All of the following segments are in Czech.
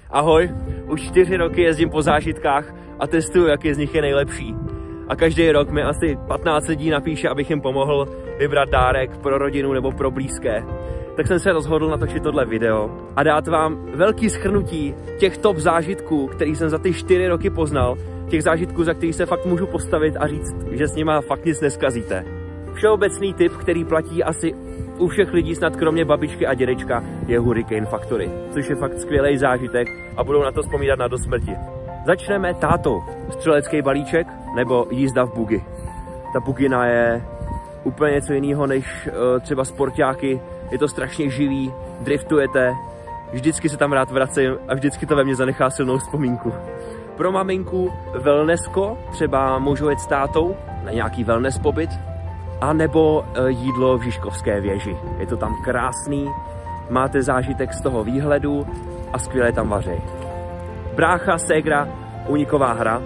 Ahoj, už 4 roky jezdím po zážitkách a testuju, jaký z nich je nejlepší. A každý rok mi asi 15 lidí napíše, abych jim pomohl vybrat dárek pro rodinu nebo pro blízké. Tak jsem se rozhodl natočit tohle video a dát vám velký shrnutí těch top zážitků, který jsem za ty 4 roky poznal. Těch zážitků, za který se fakt můžu postavit a říct, že s nima fakt nic neskazíte. Všeobecný tip, který platí asi u všech lidí, snad kromě babičky a dědečka, je Hurricane Factory, což je fakt skvělý zážitek a budou na to vzpomínat na dosmrti. Začneme tátou. Střelecký balíček nebo jízda v bugy. Ta bugina je úplně něco jiného než třeba sportáky. Je to strašně živý, driftujete, vždycky se tam rád vracím a vždycky to ve mně zanechá silnou vzpomínku. Pro maminku wellnessko, třeba můžu jet s tátou na nějaký wellness pobyt, a nebo jídlo v Žižkovské věži. Je to tam krásný, máte zážitek z toho výhledu a skvěle tam vaří. Brácha, ségra, uniková hra.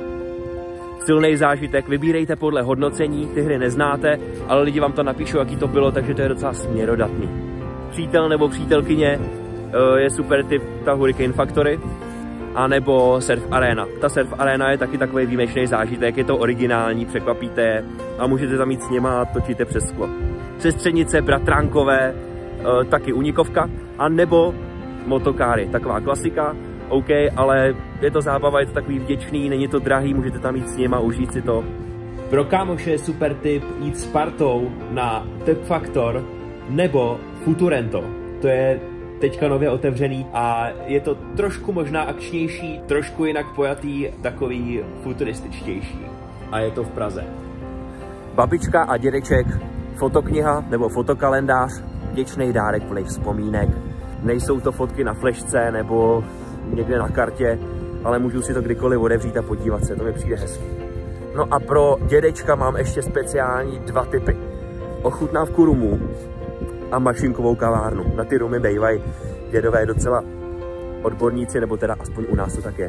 Silný zážitek, vybírejte podle hodnocení, ty hry neznáte, ale lidi vám to napíšou, jaký to bylo, takže to je docela směrodatný. Přítel nebo přítelkyně je super tip ta Hurricane Factory, a nebo Surf Arena. Ta Surf Arena je taky takový výjimečný zážitek, je to originální, překvapíte je a můžete tam jít s nima a točíte přes sklo. Sestřenice, bratránkové, taky unikovka, a nebo motokáry, taková klasika, OK, ale je to zábava, je to takový vděčný, není to drahý, můžete tam jít s nima, užít si to. Pro kámoše je super tip jít s partou na Tep Factor nebo Futurento. To je teďka nově otevřený a je to trošku možná akčnější, trošku jinak pojatý, takový futurističtější. A je to v Praze. Babička a dědeček, fotokniha nebo fotokalendář, vděčný dárek plný vzpomínek. Nejsou to fotky na flešce nebo někde na kartě, ale můžu si to kdykoliv otevřít a podívat se, to mi přijde hezký. No a pro dědečka mám ještě speciální 2 tipy. Ochutnávku rumu a mašinkovou kavárnu. Na ty rumy bývají dědové docela odborníci, nebo teda aspoň u nás to tak je.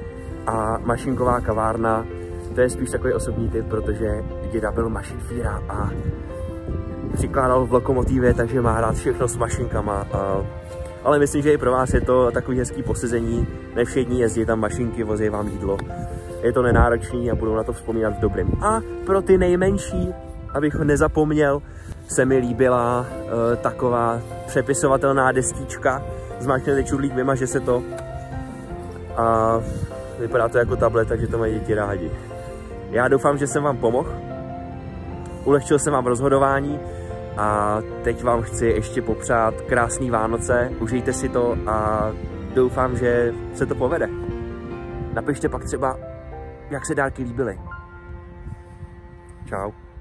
A mašinková kavárna, to je spíš takový osobní tip, protože děda byl mašinfíra a přikládal v lokomotivě, takže má rád všechno s mašinkama. Ale myslím, že i pro vás je to takový hezký posezení, ne všední jezdí tam mašinky, vozí vám jídlo. Je to nenáročný a budou na to vzpomínat v dobrým. A pro ty nejmenší, abych ho nezapomněl, se mi líbila taková přepisovatelná destička. Zmáčknete čudlík, vymaže se to a vypadá to jako tablet, takže to mají děti rádi. Já doufám, že jsem vám pomohl, ulehčil jsem vám rozhodování a teď vám chci ještě popřát krásný Vánoce, užijte si to a doufám, že se to povede. Napište pak třeba, jak se dárky líbily. Čau.